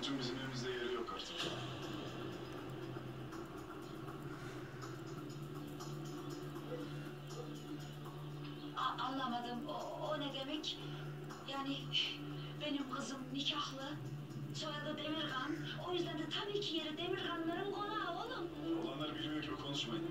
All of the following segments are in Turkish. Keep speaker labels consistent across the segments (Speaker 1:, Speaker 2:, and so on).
Speaker 1: Sütün bizim evimizde yeri yok artık.
Speaker 2: Anlamadım. O ne demek? Yani benim kızım nikahlı, soyadı Demirkan. O yüzden de tabii ki yeri Demirkanların konağı oğlum.
Speaker 1: Olanları bilmiyor gibi konuşmayın.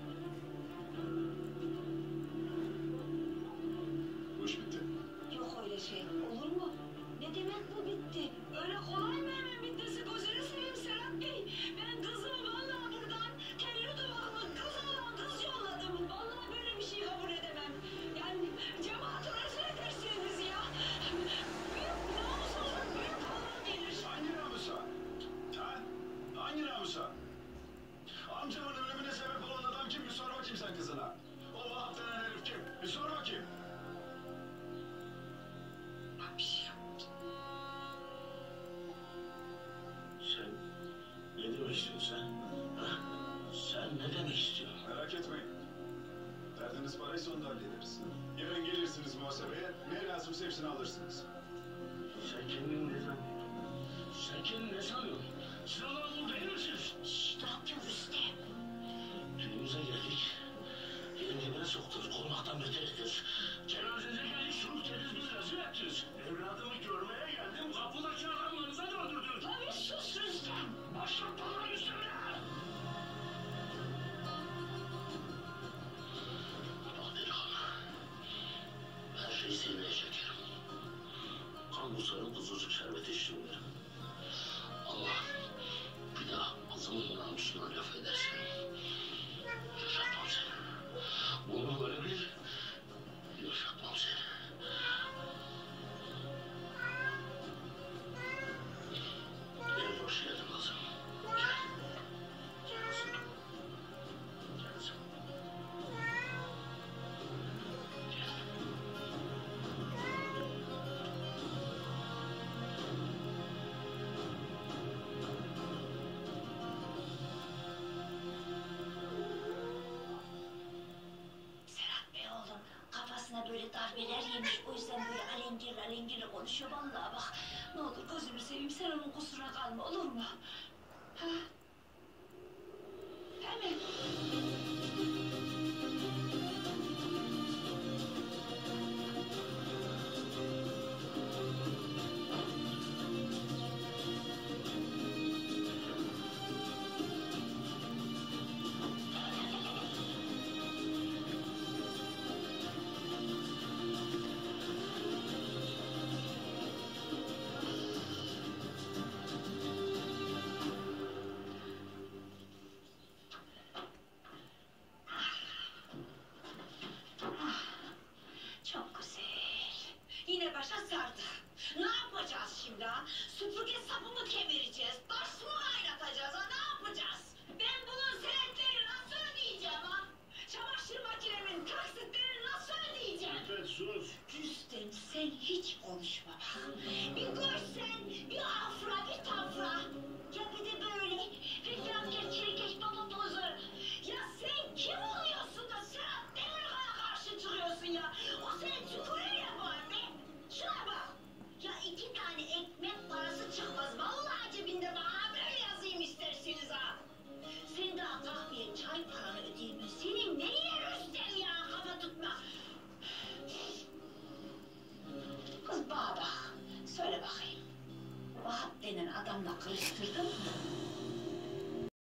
Speaker 1: Bu iş bitti.
Speaker 2: Yok öyle şey. Olur mu? Ne demek bu bitti? Öyle kolay mı hemen bitmesi? Gözünü seveyim Serhat Bey. Ben kızımı vallahi buradan telli duvaklı kız olan kız yolladım. Vallahi böyle bir şey kabul edemem. Yani cemaatı rezil edersiniz ya. Büyük namussuzluk, büyük Allah gelir.
Speaker 1: Hangi namusa? Ha? Hangi namusa? Amcamın ölümüne sebep olan adam kim? Bir sor bakayım sen kızına. O Vahap denen herif kim? Bir sor bakayım.
Speaker 2: Bak bir şey yaptı.
Speaker 3: Sen ne demek istiyorsun sen? Ha? Sen ne demek istiyorsun?
Speaker 1: Merak etmeyin. Derdiniz paraysa onu da hallederiz. Yarın gelirsiniz muhasebeye, ne lazımsa hepsini alırsınız.
Speaker 3: Sen kendini ne sanıyorsun? Sen kendini ne sanıyorsun? Siz olan bu değil misiniz?
Speaker 2: Şşş, ne yapıyorsun Rüstem?
Speaker 3: Düğünümüze geldik. Elin dibine soktunuz, korumaktan beter ettiniz. Cenazenize geldik, şurup temiz bizi rezil ettiniz. Evladımı görmeye geldim, kapıdaki adamlarınıza döndürdünüz.
Speaker 2: Tabii sus Rüstem.
Speaker 3: Başlatmalar üstüne! Bak delikanlı, her şeyi sinireye çekerim. Kan busarım, kuzucuk şerbeti içtim derim. Allah bir daha kızımın namusuna laf edersen yaşatmam seni. Bunu böyle bil, yaşatmam seni. Gel hoş geldin kızım. Gel. Gel kızım. Gel kızım. Gel.
Speaker 2: Serhat Bey oğlum kafasına böyle darbeler yemiş. O yüzden böyle alengirli konuşuyor. Vallahi bak ne olur gözünü seveyim sen onun kusuruna kalma olur mu? Ha? Hemen. Çok güzel. Yine başa sardı. Ne yapacağız şimdi ha? Süpürge sapı mı kemireceğiz? Taş mı kaynatacağız ha? Ne yapacağız? Ben bunun senetlerini nasıl ödeyeceğim ha? Çamaşır makinemin taksitlerini nasıl ödeyeceğim?
Speaker 3: Evet sus.
Speaker 2: Rüstem sen hiç konuşma bak. Bir görsen bir afra bir tafra. Ya bir de böyle felaket çirkeş baba pozu. Ya sen kim oluyorsun da Serhat Demirkan'a karşı çıkıyorsun ya? O seni tükürür yapar be. Şuna bak. Ya 2 tane ekmek parası çıkmaz. Vallahi cebinde bana böyle yazayım isterseniz ha. Sen daha kahveye çay paranı ödeyemiyorsun. Senin nereye Rüstem ya kafa tutma. Kız bana bak. Söyle bakayım. Vahap denen adamla karıştırdın mı?